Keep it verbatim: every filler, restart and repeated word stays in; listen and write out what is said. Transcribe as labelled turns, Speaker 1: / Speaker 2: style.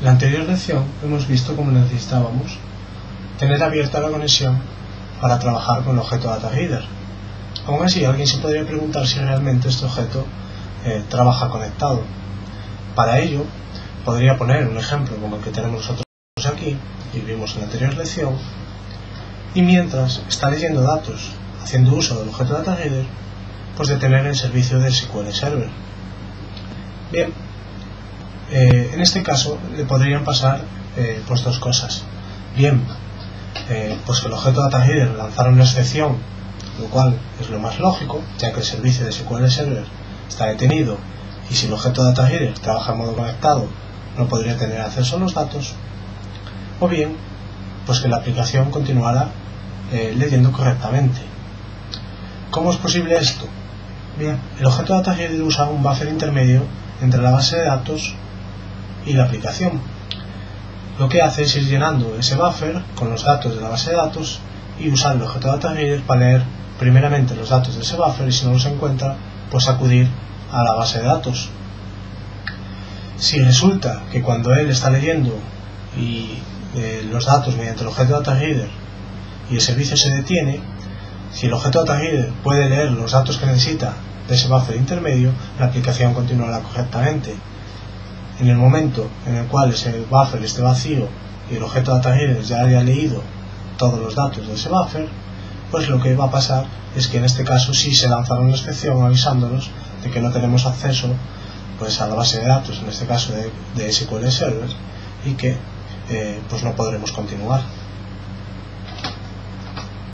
Speaker 1: En la anterior lección hemos visto cómo necesitábamos tener abierta la conexión para trabajar con el objeto DataReader. Aún así, alguien se podría preguntar si realmente este objeto eh, trabaja conectado. Para ello, podría poner un ejemplo como el que tenemos nosotros aquí y vimos en la anterior lección, y mientras está leyendo datos haciendo uso del objeto DataReader, pues detener el servicio del S Q L Server. Bien, eh, en este caso le podrían pasar eh, pues dos cosas. Bien, eh, pues que el objeto DataReader lanzara una excepción, lo cual es lo más lógico, ya que el servicio de S Q L Server está detenido y si el objeto DataReader trabaja en modo conectado no podría tener acceso a los datos. O bien, pues que la aplicación continuara eh, leyendo correctamente. ¿Cómo es posible esto? Bien, el objeto DataReader usa un buffer intermedio entre la base de datos y la aplicación. Lo que hace es ir llenando ese buffer con los datos de la base de datos y usar el objeto DataReader para leer primeramente los datos de ese buffer y si no los encuentra, pues acudir a la base de datos. Si resulta que cuando él está leyendo y eh, los datos mediante el objeto DataReader y el servicio se detiene, si el objeto DataReader puede leer los datos que necesita de ese buffer intermedio, la aplicación continuará correctamente. En el momento en el cual ese buffer esté vacío y el objeto DataReader ya haya leído todos los datos de ese buffer, pues lo que va a pasar es que en este caso sí se lanzará una excepción avisándonos de que no tenemos acceso pues a la base de datos, en este caso de, de S Q L Server, y que eh, pues no podremos continuar.